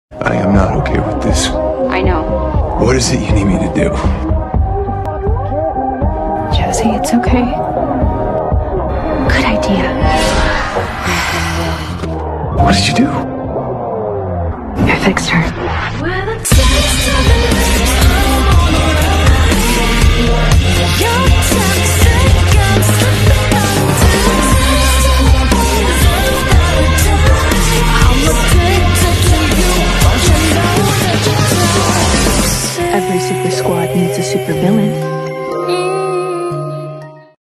I am not okay with this. I know. What is it you need me to do? Josie, it's okay. Good idea. What did you do? I fixed her. Every super squad needs a super villain.